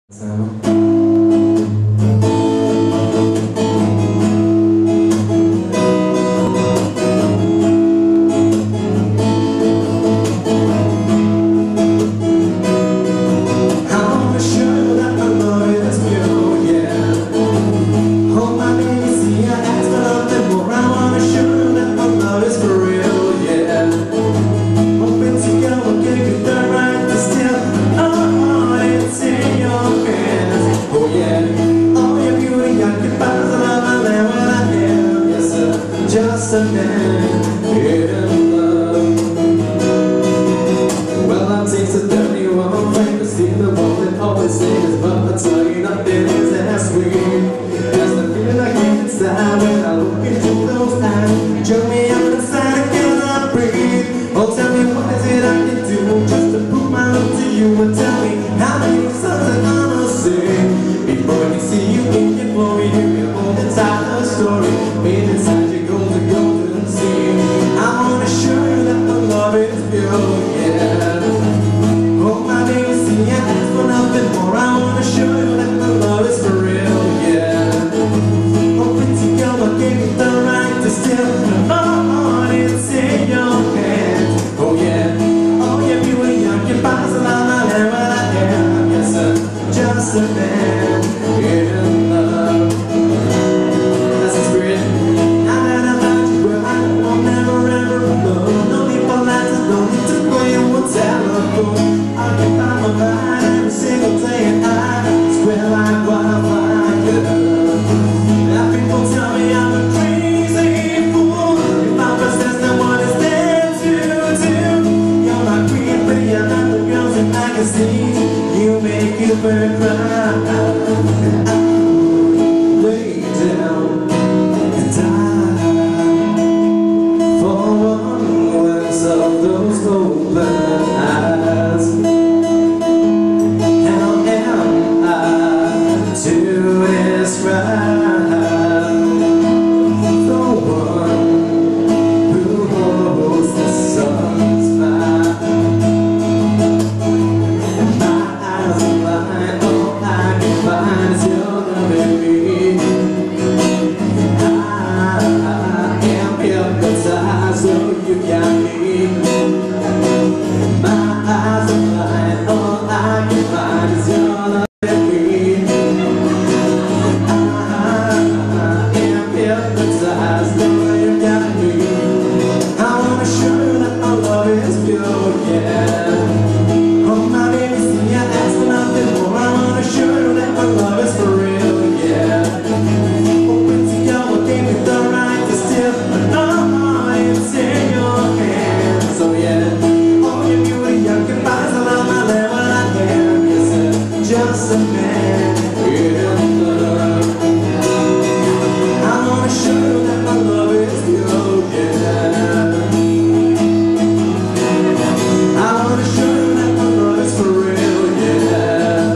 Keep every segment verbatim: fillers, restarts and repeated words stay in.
Just a man in love. Well, I've tasted thirty-one flavors, seen the one that always stays, but I tell you nothing is as sweet as the feeling I get inside when I look into those eyes. Jerk me up inside, I cannot breathe. Oh, tell me what is it I can do just to prove my love to you, and tell me how many songs I'm gonna sing before I can see you in your glory. You can hold inside the story, made inside your golden, golden sea. I wanna show you that the love is pure, yeah. Oh my baby, see, I ask for nothing more. I wanna show you that the love is for real, yeah. Open to go, I gave you the right to steal. Oh, it's in your hands, oh yeah. Oh yeah, beauty occupies a lot of my head, but I am, yes sir, just a man in love. That's the spirit. I can find my mind every single day, and I swear like wildfire. Now people tell me I'm a crazy fool if I possess the one is there to do. You're my queen, but you're not the girls in magazines. You make it burn cry, and I lay down and die for one glimpse of those open eyes. How am I to describe the one who holds the sun's fire? My eyes are blind, all I can find is your love in me. I am hypnotized, so you got me. Just a man in love. I wanna show you that my love is pure, yeah. I wanna show you that my love is for real, yeah.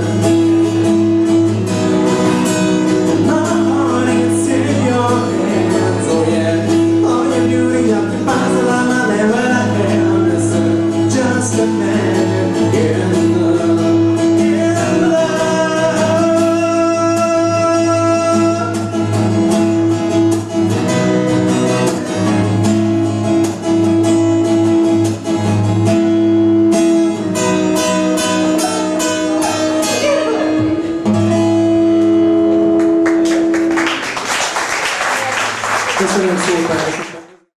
My heart is in your hands, oh yeah. All your beauty occupies a lot of my land, but I am listen, just a man in love. Köszönöm szépen!